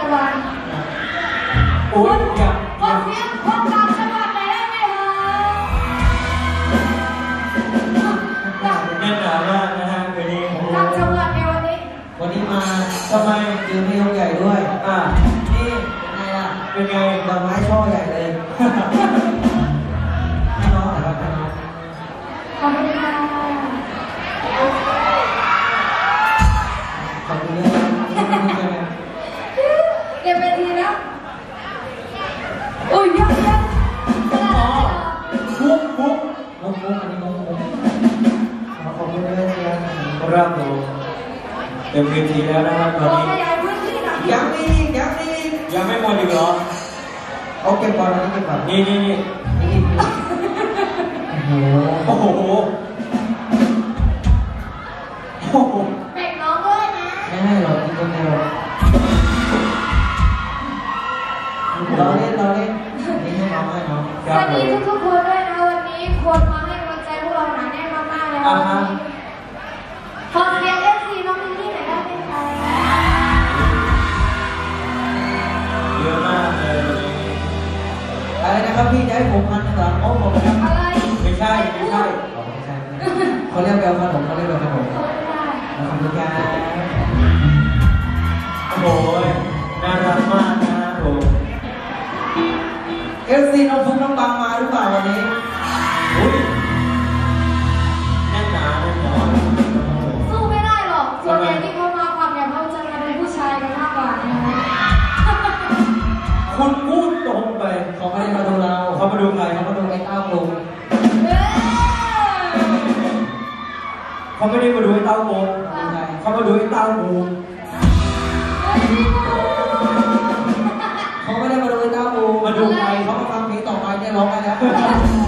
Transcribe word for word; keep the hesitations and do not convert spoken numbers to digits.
วันโอ้ยอย่าคนเสียงคนต่างจังหวัดไหนได้ไหมคะแน่นหนามากนะฮะวันนี้ต่างจังหวัดในวันนี้วันนี้มาทำไมเจอพี่ใหญ่ด้วยอ่านี่เป็นไงล่ะเป็นไงดอกไม้ช่อใหญ่เลยให้น้องหน่อยครับให้น้องขอบคุณค่ะขอบคุณด้วยเก็บไปทีแล้วอุ้ยยังยังมุกมุกมุกมุกอันนี้มุกมุกขอบคุณด้วยนะครับครับผมเต็มเวทีแล้วนะครับตอนนี้ยังอีกยังอีกยังไม่หมดอีกเหรอเอาเก็บก่อนนะเก็บก่อนนี่นี่นี่โอ้โหโอ้โหแบ่งน้องด้วยนะไม่ให้หรอกนี่ก็ไม่หรอกเราเล่นเราเล่นนี่ให้น้องให้น้องสวัสดีทุกๆคนด้วยนะวันนี้คนมาให้กำลังใจพวกเราหนาแน่นมากๆเลยวันนี้ขอเสียง เอฟ ซี น้องมินนี่หน่อยได้ไหมคะเยอะมากเลยอะไรนะครับพี่จะให้ผมพันหลังโอ้ผมครับอะไรไม่ใช่ไม่ใช่ไม่ใช่เขาเรียกแววขนมเขาเรียกแววขนมขอบคุณครับโอ้โหน่ารักมากนะโอ้เอฟซีน้องฟุ๊กน้องบางมาหรือเปล่าวันนี้อุ้ยแน่นหนาแน่นหนาสู้ไม่ได้หรอกส่วนใหญ่ที่เขามาความเนี่ยเขาจะมาเป็นผู้ชายกันมากกว่าคุณพูดตรงไปเขาไม่ได้มาดูเราเขามาดูใครเขามาดูไอ้เต้าลุงเขาไม่ได้มาดูไอ้เต้าโมเขามาดูไอ้เต้าหมูเขาไม่ได้มาดูไอ้เต้าหมูมาดูใครเขามาฟังเพลงต่อไปเนี่ยร้องอะไรนะ